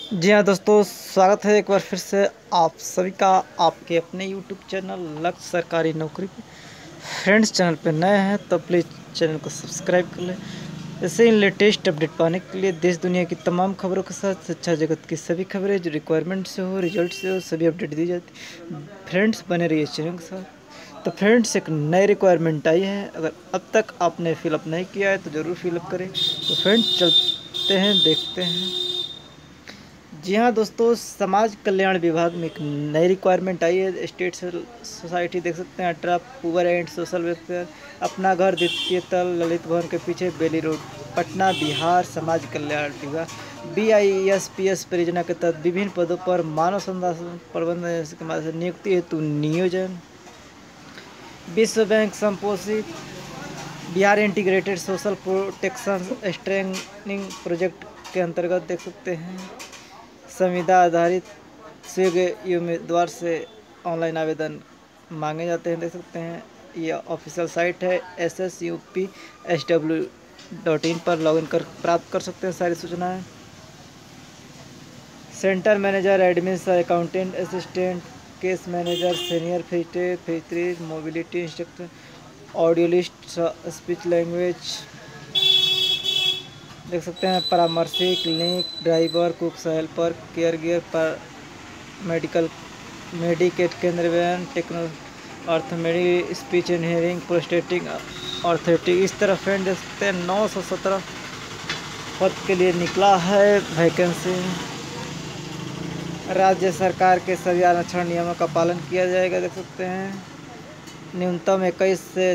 जी हाँ दोस्तों, स्वागत है एक बार फिर से आप सभी का आपके अपने यूट्यूब चैनल लक्ष्य सरकारी नौकरी पे। फ्रेंड्स, चैनल पे नए हैं तो प्लीज़ चैनल को सब्सक्राइब कर लें। ऐसे ही लेटेस्ट अपडेट पाने के लिए देश दुनिया की तमाम खबरों के साथ शिक्षा जगत की सभी खबरें जो रिक्वायरमेंट से हो, रिजल्ट से हो, सभी अपडेट दी जाती। फ्रेंड्स, बने रहिए चैनल के साथ। तो फ्रेंड्स, एक नई रिक्वायरमेंट आई है। अगर अब तक आपने फिलअप नहीं किया है तो ज़रूर फिलअप करें। तो फ्रेंड्स, चलते हैं, देखते हैं। जी हाँ दोस्तों, समाज कल्याण विभाग में एक नई रिक्वायरमेंट आई है। स्टेट सोसाइटी देख सकते हैं, ultra poor and social welfare, अपना घर, द्वितीय तल, ललित भवन के पीछे, बेली रोड, पटना, बिहार। समाज कल्याण विभाग BISPS परियोजना के तहत विभिन्न पदों पर मानव संसाधन प्रबंधन के माध्यम से नियुक्ति हेतु नियोजन। विश्व बैंक संपोषित Bihar integrated social protection strengthening project के अंतर्गत देख सकते हैं। संविदा आधारित स्वीकृत उम्मीदवार से ऑनलाइन आवेदन मांगे जाते हैं, देख सकते हैं। ये ऑफिशियल साइट है SSUPSW.in पर लॉगिन कर प्राप्त कर सकते हैं सारी सूचनाएं। Centre manager, admin, accountant, assistant, case manager, senior फिजिट्री, mobility instructor, audiologist, speech language देख सकते हैं। परामर्शी, clinic driver, cook, helper, caregiver पर मेडिकेट केंद्र वैन, टेक्नो ऑर्थोमेडी, speech and hearing, prosthetic, orthotic. इस तरह फ्रेंड देख सकते हैं 917 पद के लिए निकला है वैकेंसी। राज्य सरकार के सभी आरक्षण नियमों का पालन किया जाएगा, देख सकते हैं। न्यूनतम 21 से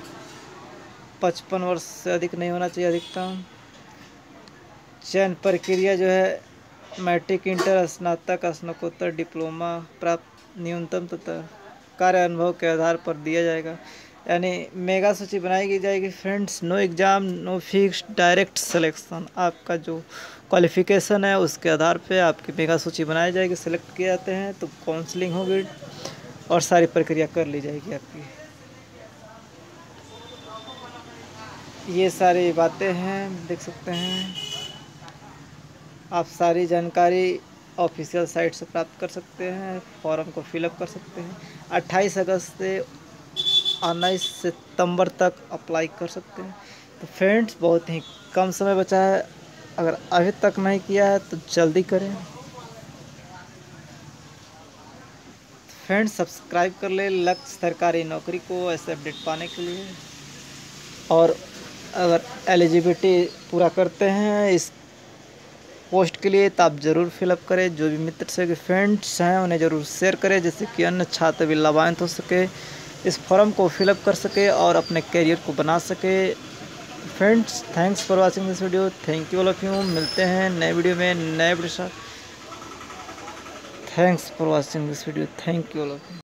55 वर्ष से अधिक नहीं होना चाहिए अधिकतम। चयन प्रक्रिया जो है मैट्रिक, इंटर, स्नातक, स्नातकोत्तर, डिप्लोमा प्राप्त न्यूनतम तथा कार्य अनुभव के आधार पर दिया जाएगा। यानी मेगा सूची बनाई जाएगी friends. No exam, no fix, direct selection. आपका जो क्वालिफिकेशन है उसके आधार पे आपकी मेगा सूची बनाई जाएगी। सिलेक्ट किए जाते हैं तो काउंसलिंग होगी और सारी प्रक्रिया कर ली जाएगी आपकी। ये सारी बातें हैं, देख सकते हैं। आप सारी जानकारी ऑफिशियल साइट से प्राप्त कर सकते हैं। फॉर्म को फिलअप कर सकते हैं। 28 अगस्त से 19 सितंबर तक अप्लाई कर सकते हैं। तो फ्रेंड्स, बहुत ही कम समय बचा है। अगर अभी तक नहीं किया है तो जल्दी करें। फ्रेंड्स, सब्सक्राइब कर ले लक्ष्य सरकारी नौकरी को ऐसे अपडेट पाने के लिए। और अगर एलिजिबिलिटी पूरा करते हैं इस पोस्ट के लिए तो आप ज़रूर फिलअप करें। जो भी मित्र से फ्रेंड्स हैं उन्हें ज़रूर शेयर करें, जिससे कि अन्य छात्र भी लाभान्वित हो सके, इस फॉर्म को फिलअप कर सके और अपने करियर को बना सके। Friends, thanks for watching this video. Thank you all of you. मिलते हैं नए वीडियो में, नए वीडियो साथ। Thanks for watching this video. Thank you all of you.